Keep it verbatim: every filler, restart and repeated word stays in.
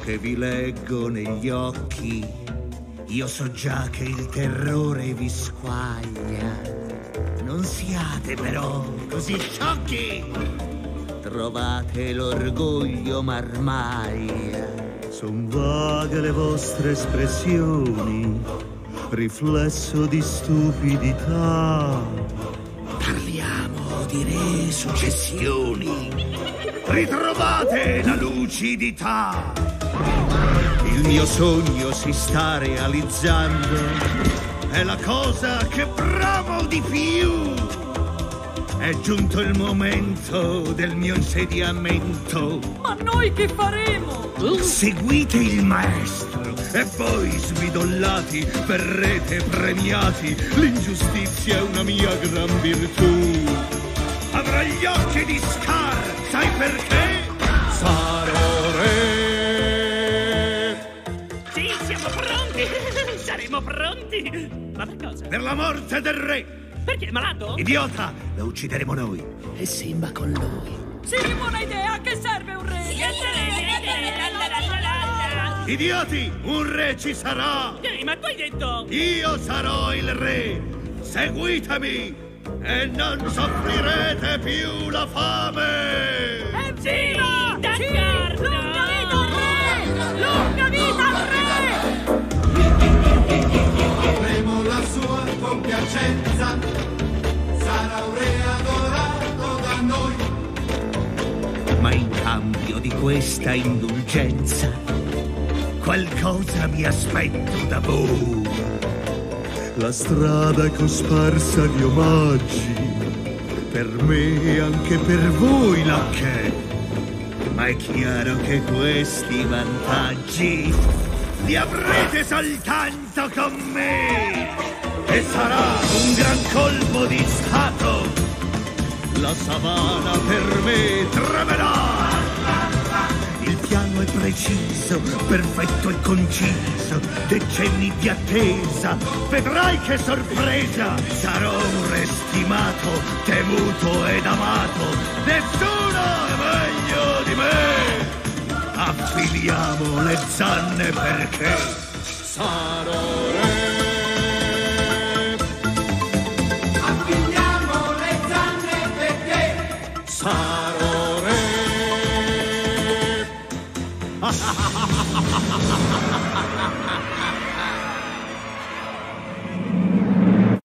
che vi leggo negli occhi. Io so già che il terrore vi squaglia. Non siate però così sciocchi. Trovate l'orgoglio marmaglia. Son vaghe le vostre espressioni, riflesso di stupidità. Parliamo di resuccessioni. Ritrovate la lucidità. Il mio sogno si sta realizzando. È la cosa che bramo di più. È giunto il momento del mio insediamento. Ma noi che faremo? Seguite il maestro e voi, smidollati, verrete premiati. L'ingiustizia è una mia gran virtù. Avrà gli occhi di Scar, sai perché? Sarò re. Sì, siamo pronti. Saremo pronti. Ma per cosa? Per la morte del re. Perché è malato? Idiota, lo uccideremo noi. E Simba con lui. Sì, buona idea. A che serve un re? Idioti, un re ci sarà. Ehi, ma tu hai detto? Io sarò il re. Seguitemi e non soffrirete più la fame. Evviva! Sì, d'accordo! Lunga vita al re! Lunga vita al re! Avremo la sua compiacenza, sarà un re adorato da noi. Ma in cambio di questa indulgenza, qualcosa mi aspetto da voi. La strada è cosparsa di omaggi, per me e anche per voi la che. Ma è chiaro che questi vantaggi li avrete soltanto con me. E sarà un gran colpo di stato. La savana per me tremerà. Il piano è preciso, perfetto e conciso. Decenni di attesa, vedrai che sorpresa. Sarò un re stimato, temuto ed amato. Nessuno è meglio di me. Affiliamo le zanne perché sarò